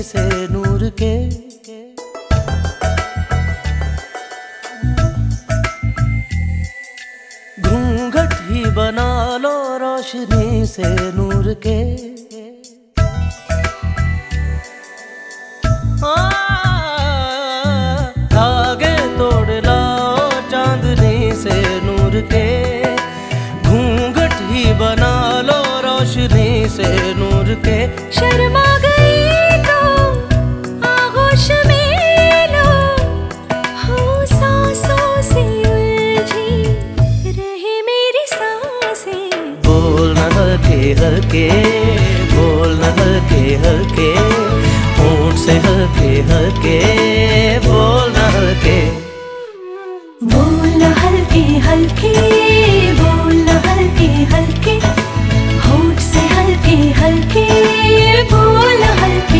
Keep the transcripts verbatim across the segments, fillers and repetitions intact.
से नूर के। घूंघट ही बना लो रोशनी से नूर के। धागे तोड़ लाओ चांदनी से नूर के। घूंघट ही बना लो रोशनी से नूर के। शर्मा गई तो आगोश में लो, हो सांसों से उलझी रहे मेरी सांसें। बोल ना हल्के हल्के, बोल ना हल्के हल्के, होंठ से हल्के हल्के, बोल ना हल्के। बोल ना हल्के हल्के, बोल ना हल्के हल्के, होंठ से हल्के हल्के, बोल ना हल्के।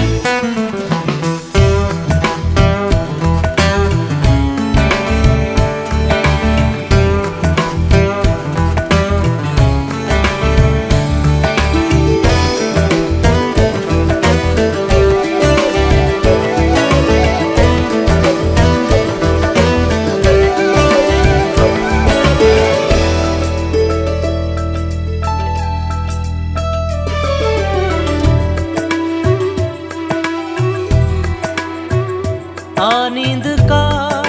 आ नींद का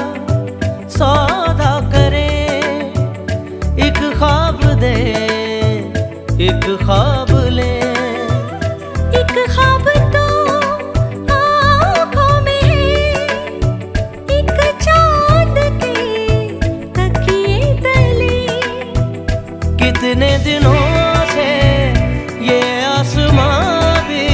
सौदा करें, एक ख्वाब दे, एक ख्वाब ले। एक ख्वाब तो आँखों में है, एक चाँद के तकिए तले। कितने दिनों से ये आसमां भी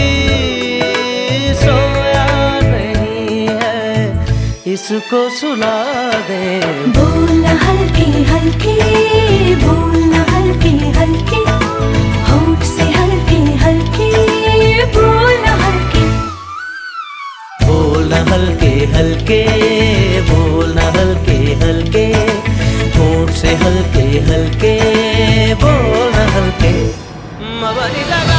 सोया नहीं है, इसको सुला दे। बोल ना हल्के हल्के, बोल ना हल्के हल्के, होंठ से हल्के हल्के, बोल ना हल्के। बोल ना हल्के हल्के, बोल ना हल्के हल्के, होंठ से हल्के हल्के, बोल ना हल्के। मबरी लगा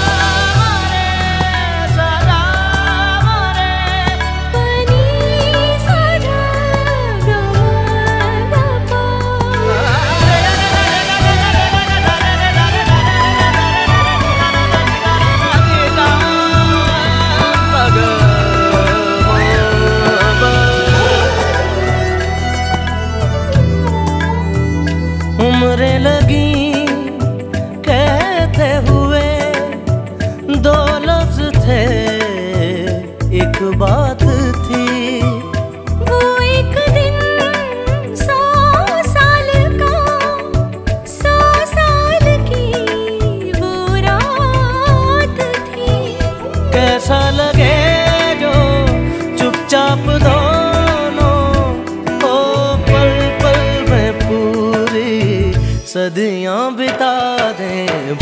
उम्रें लगी कहते हुए, दो लफ्ज थे एक बात थी। वो एक दिन सौ साल का, सौ साल की वो रात थी। कैसा लगे जो चुपचाप दोनों ओ पल पल में पूरी सदियां बिता दें।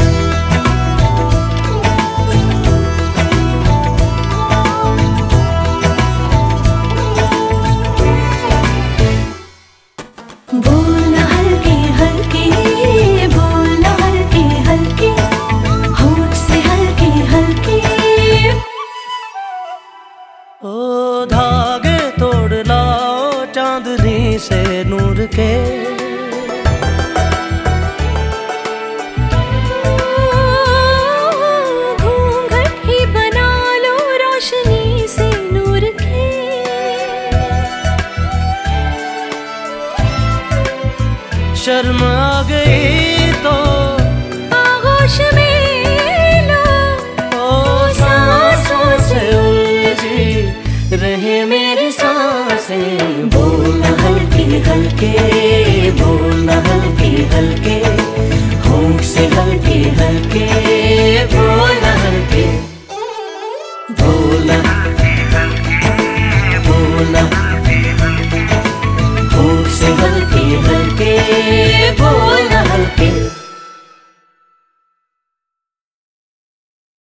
बोल ना हल्के हल्के, बोल ना हल्के हल्के, होंठ से हल्के हल्के। ओ धागे तोड़ लाओ चांदनी से नूर के। घूंघट ही बना लो रोशनी से नूर के। शर्म आ गई तो आगोश में लो, ओ सांसों से उलझी रहे मेरी सांसें। बोल ना हल्के हल्के,